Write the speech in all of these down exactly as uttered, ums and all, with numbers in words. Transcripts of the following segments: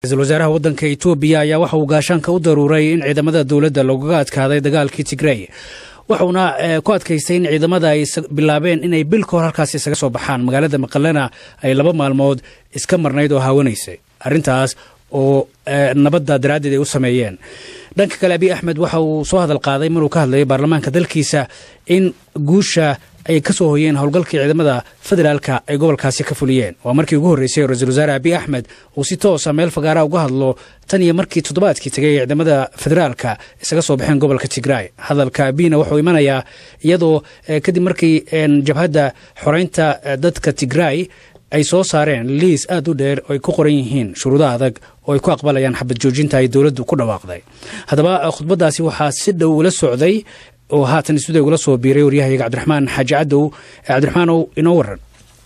رئيس الوزراء waddanka Itoobiya ayaa waxa uu gaashaanka u daruuray in ciidamada dawladda looga adkaaday dagaalkii Tigray waxaana ku adkaystay in ciidamada ay bilaabeen inay bil ka hor halkaas isaga soo baxaan magaalada Maqalena ay laba maalmood iska marnayd oo haawanaysay arrintaas oo nabadda daraadeed ay u sameeyeen dhanka kale Abiy Ahmed waxa uu soo hadal qaaday maruu ka hadlayay baarlamaanka dalkiisa in guusha ay ka soo hoyeen howlgalkii ciidamada federaalka ay gobolkaasi ka fuliyeen waa markii ugu horeysay ra'iisul wasaare Abiy Ahmed uu si toos ah meel fagaara uga hadlo tan iyo markii toddobaadkii tagay ciidamada federaalka isaga soo baxeen gobolka Tigray hadalka Abiyna wuxuu imanayaa iyadoo kadib markii jabhadda xoreynta dadka Tigray ay soo saareen liis aad u dheer oo ay ku qoran yihiin shuruudo adag oo ay ku aqbalayaan xabad joojinta ay dawladdu ku dhawaaqday haddaba khudbadaasi waxaa si dhow ula socday oo haatan isbedel ula soo biiray waryahayaga Cabdiraxmaan Xaaji Cadow Cabdiraxmaanow inoo waran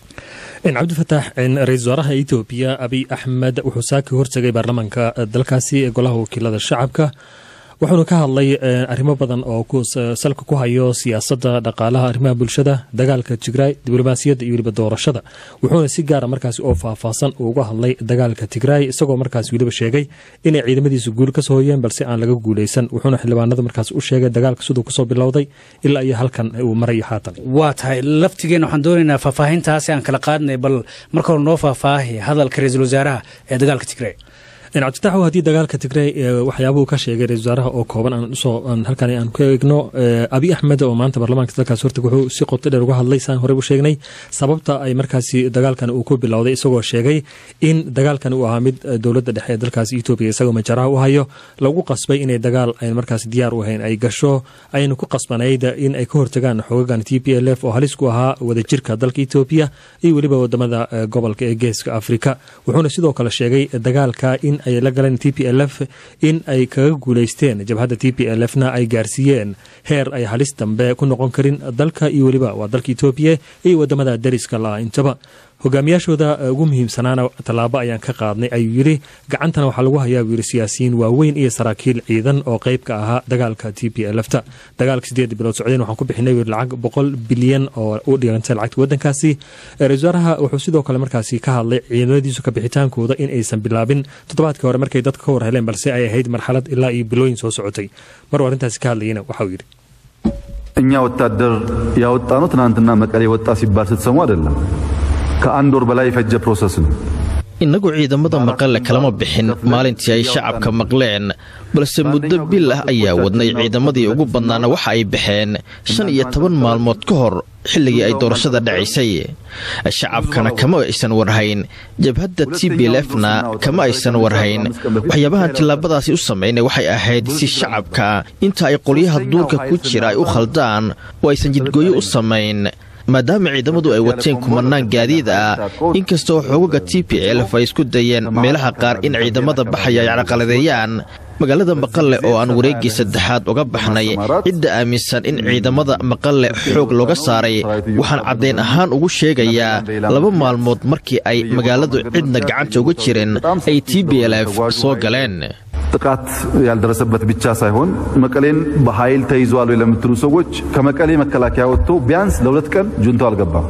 in Cabdi Fataax in ra'iisul wasaaraha Itoobiya Abiy Ahmed wuxuu saaki hortagay baarlamaanka dalkaasi ee golaha wakiilada shacabka wuxuuna ka hadlay arrimo badan oo ku salka ku hayo siyaasadda dhaqaalaha arrimaha bulshada dagaalka Tigray diblomaasiyadda iyo waliba doorashada wuxuuna si gaar ah markaas oo faahfaahsan uga hadlay dagaalka Tigray isagoo markaas waliba sheegay in ay ciidamadiisu guul ka soo hoyeen balse aan laga guuleysan wuxuuna xildhibaanada markaas u sheegay dagaalka sidoo ku soo bilowday ilaa iyo halkan uu maray haatan waa tahay laftigeena waxaan doonaynaa faahfaahintaas aan kala qaadnay bal marka hore noo faahfaahi hadalka ra'iisul wasaaraha ee dagaalka Tigray in Cabditaxu hadii dagaalka Tigray waxyaabuhu ka sheegay ra'iisul wasaaraha oo kooban aan soo halkan aan ku eegno Abiy Ahmed oo maanta baarlamaanka dalkaas horta wuxuu si qoto dheer uga hadlay saan hore u sheegnay sababta ay markaasi dagaalkan uu ku bilowday isagoo sheegay in dagaalkan uu ahaa mid dawladda dhexe ee dalkaas Itoobiya isagoo majaraha u hayo lagu qasbay inay dagaal ay markaas diyaar u ahayn ay gasho ayna ku qasbanayd in ay ka hortagaan xooggan T P L F oo halis ku ahaa wadajirka dalka Itoobiya iyo waliba wadamada gobolka ee Geeska Afrika wuxuuna sidoo kale sheegay dagaalka in ay la galeen T P L F in ay kaga guuleysteen jabhadda T P L F na ay gaarsiiyeen heer ay halis dambe ku noqon karin dalka iyo waliba waa dalka Itoobiya iyo wadamada dariska la intaba hogaamiyashooda ugu muhiimsanaana talaabo ayaan ka qaadnay ayuu yiri gacantana waxa lagu hayaa wiir siyaasiyiin waaweyn iyo saraakiil ciidan oo qayb ka ahaa dagaalka T P L F ta dagaalka sideed bilood socdeen waxaan ku bixinay wiir lacag boqol bilyan oo u dhigantay lacagta wadankaasi ra'iisul wasaaraha wuxuu sidoo kale markaasi ka hadlay ciidamadiisu ka bixitaankooda in aysan bilaabin toddobaadkii hore markay dadka ka war heleen balse ay ahayd marxalad ilaa iyo bilooyin soo socotay mar warintaasi ka hadlayna waxa uu yiri እኛ ወታደር ያወጣነው ትናንትና መቀሌ ወጣ ሲባል ስትሰሙ አይደለም ከአንድ ወር በላይ ፈጀ ፕሮሰስ ነው inagu ciidamada Maqale kalama bixin maalintii ay shacabka maqleen balse muddo bil ah ayaa wadnay ciidamadii ugu badnaana waxa ay bixeen shan iyo toban maalmood ka hor xilligii ay doorashada dhacaysay shacabkana kama aysan warhayn jabhadda T P L F na kama aysan warhayn waxyaabaha tilaabadaasi u sameeyay waxay ahayd si shacabka inta ay qoliyaha duurka ku jira ay u khaldaan oo aysan jidgooyo u sameyn maadaama ciidamadu ay wateen kumanaan gaadiid ah inkastoo xoogga T P L F ay isku dayeen meelaha qaar in ciidamada baxaya ay caqaladeeyaan magaalada Maqale oo aan wareegii saddexaad uga baxnay cidda aaminsan in ciidamada Maqale xoog looga saaray waxaan cadeyn ahaan ugu sheegayaa laba maalmood markii ay magaaladu cidna gacanta uga jireen ay T P L F soo galeen ጥቃት ያልደረሰበት ብቻ ሳይሆን መቀሌን በኃይል ተይዟል ለምትሉ ሰዎች ከመቀሌ መከላከያ ወጥቶ ቢያንስ ለሁለት ቀን ጁንታው አልገባም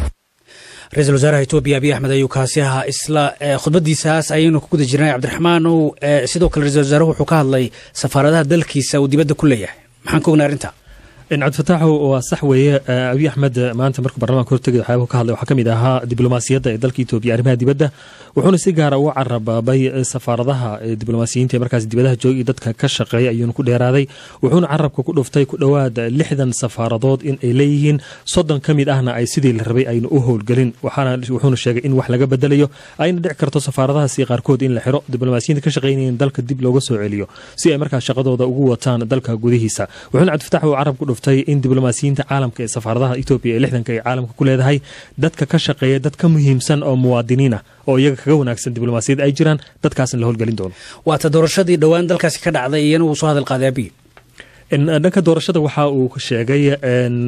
رئيس الوزراء Itoobiya Abiy Ahmed ayuu kaasi ahaa isla khudbadiisaas ayaynu ku guda jirnay Cabdiraxmaan oo sidoo kale ra'iisul wasaaruhu wuxuu ka hadlay safaaradaha dalkiisa uu dibadda ku leeyahay maxaan ku ognahay arrinta in Cabdi Fataax oo sax weeye Abiy Ahmed maanta markuu baarlamaanka hortagay waxaa ka hadlay waxa kamid ahaa diblomaasiyadda ee dalka Itoobiya arrimaha dibadda wuxuuna si gaar ah u carabay safaaradaha diblomaasiyiinta ee markaas dibadaha joogay dadka ka shaqeeya ayuu ku dheeraaday wuxuuna carabka ku dhuftay ku dhawaad lixdan safaaradood in ay leeyihiin soddon kamid ahna ay sidii la rabay ayna u howlgalin waxaana wuxuuna sheegay in wax laga bedelayo ayna dhici karto safaaradahaasi qaarkood in la xiro diblomaasiyiinta ka shaqeynayeen dalka dib looga soo celiyo si ay markaas shaqadooda ugu wataan dalka gudihiisa wuxuuna Cabdi Fataax uu carab ku dhuftay in diblomaasiyiinta caalamka ee safaaradaha Itoobiya ee lixdanka ee caalamka ku leedahay dadka ka shaqeeya dadka muhiimsan oo muwaadiniin ah oo iyaga kaga wanaagsan diblomaasiyada ay jiraan dadkaasna la howlgalin doono waa ta doorashadii dhawaan dalkaasi ka dhacday iyana uu soo hadal qaaday Abiy in dhanka doorashada waxa uu sheegay in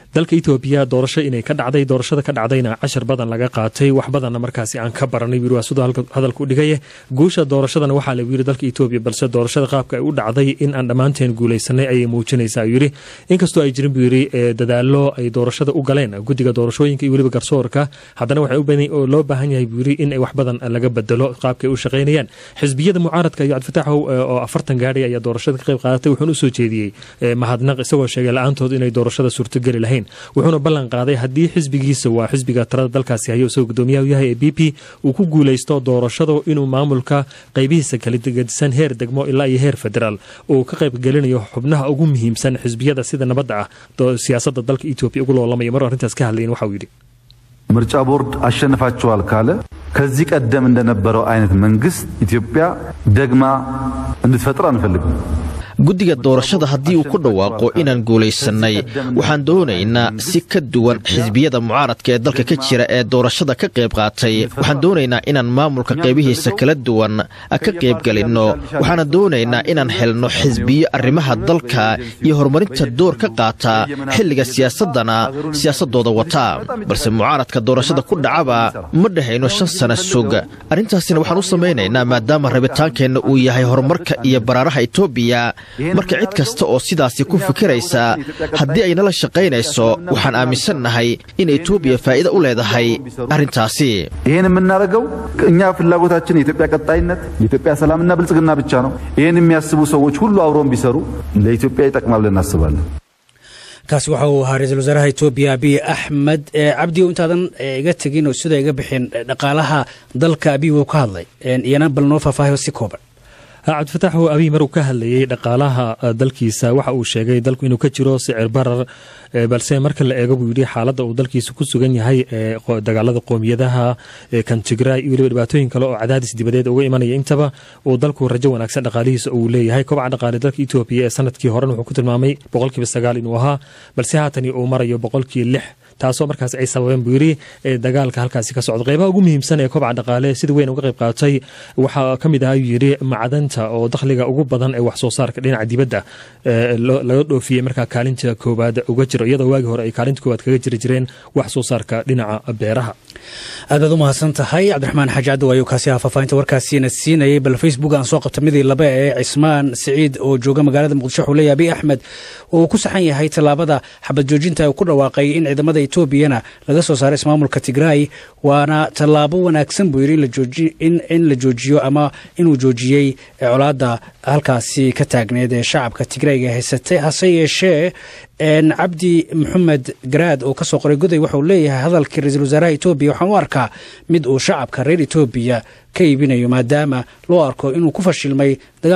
dalka Ethiopia doorasho inay ka dhacday doorashada ka dhacdayna cashar badan laga qaatay wax badanna markaasi aan ka baranay wiir waasoo hadalku dhigay guusha doorashadana waxa la wiir dalka Ethiopia balse doorashada qaabka ay u dhacday in aan dhamaanteen guuleysanay ay muujinaysaa yiri inkastoo ay jirin wiiri dadaalo ay doorashada u galeen gudiga doorashooyinka iyo waliba garsoorka haddana waxay u baahan oo loo baahan yahay wiiri in ay wax badan laga bedelo qaabka ay u shaqeynayaan xisbiyada mucaaradka iyo Cabdi Fataax oo afartan gaari ayaa doorashada ka qayb qaadatay wuxuu u soo jeediyay mahadnaq isagoo sheegay la'aantood inay doorashada suurtagali lahayn wuxuuna ballan qaaday haddii xisbigiisa waa xisbiga talada dalkaasi hayo isagoo gudoomiyaha u yahay ee B P uu ku guuleysto doorashada inuu maamulka qaybihiisa kala gedisan heer degmo ilaa iyo heer federaal uu ka qayb galinayo xubnaha ugu muhiimsan xisbiyada sida nabadda ah siyaasadda dalka Ethiopia ugu loolamay mar arintaas ka hadlayeen waxa uu yiri ምርጫ ቦርድ አሸንፋቸዋል ካለ ከዚህ ቀደም እንደነበረው አይነት መንግስት ኢትዮጵያ ደግማ እንድትፈጥር አንፈልግም guddiga doorashada haddii uu ku dhawaaqo inaan guulaysanay waxaan doonaynaa si ka duwan xisbiyada mucaaradka ee dalka ka jira ee doorashada ka qayb qaatay waxaan doonaynaa inaan maamulka qaybihiisa kala duwan ka qayb galinno waxaan doonaynaa inaan helno xisbiyo arrimaha dalka iyo horumarinta door ka qaata xilliga siyaasadana siyaasadooda wata balse mucaaradka doorashada ku dhacaba ma dhahayno shan sano sug arrintaasina waxaan u samaynaynaa maadaama rabitaankeenna uu yahay horumarka iyo baraaraha Itoobiya marka cid kasta oo sidaasi ku fikiraysa haddii ay nala shaqaynayso waxaan aaminsanahay in Itoobiya faa'iido u leedahay arrintaasi ይሄን የምናደርገው እኛ ፍላጎታችን የኢትዮጵያ ቀጣይነት የኢትዮጵያ ሰላምና ብልጽግና ብቻ ነው ይሄን የሚያስቡ ሰዎች ሁሉ አብረውን ቢሰሩ ለኢትዮጵያ ይጠቅማል ብለን እናስባለን kaasi waxa uu ahaa ra'iisul wasaaraha Ethiopia Abiy Ahmed Cabdi oo intaadan iga tagin oo sida iga bixin dhaqaalaha dalka Abiy uu ka hadlay iyana bal noo faahfaahiyo si kooban Cabdi Fataax oo Abiy mar uu ka hadlayay dhaqaalaha dalkiisa waxa uu sheegay dalku inuu ka jiro sicir barar balse marka la eego buu yiri xaaladda uu dalkiisa ku sugan yahay dagaalada qoomiyadaha kan Tigray iyo dhibaatooyin kale oo cadaadis dibadeed uga imanaya intaba uu dalku rajo wanaagsan dhaqaalihiisa uu leeyahay kobaca dhaqaale dalka Ethiopia ee sanadkii hore wuxuu ku tilmaamay boqolkiiba sagaal inuu ahaa balse haatan uu marayo boqolkiiba lix taasoo markaas ay sababeen buu yiri dagaalka halkaasi ka socdo qaybaha ugu muhiimsan ee kobaca dhaqaale sida weyn uga qayb qaatay waxa kamid ah yiri macdanta oo dakhliga ugu badan ee wax soo saarka dhinaca dibadda laga dhoofiyay marka kaalinta koobaad uga jiro iyadoo waagi hore ay kaalinta koobaad kaga jiri jireen wax soo saarka dhinaca beeraha aad u mahadsan tahay Cabdiraxmaan Xaaji Cabdi wayo kaasi faafaynta warkaasina siinayay bal Facebook aan soo qabtay midii laba ee Cismaan Saciid oo jooga magaalada Muqdisho xulay Abiy Ahmed oo ku saxan yahay talaabada xabad joojinta ku dhawaaqay in ciidamada Ethiopia laga soo saaray ismaamulka Tigray waana talaabo wanaagsan buu yiri la joojiyo in in la joojiyo ama inuu joojiyay colaada halkaasi ka taagneed ee shacabka Tigray haysatay hase yeeshee en Cabdi Maxamed Garaad oo ka soo qoray goday wuxuu leeyahay hadalkii ra'iisul wasaaraha Ethiopia waxaan u arkaa mid uu shacabka reer Ethiopia ka iibinayo maadaama loo arko inuu ku fashilmay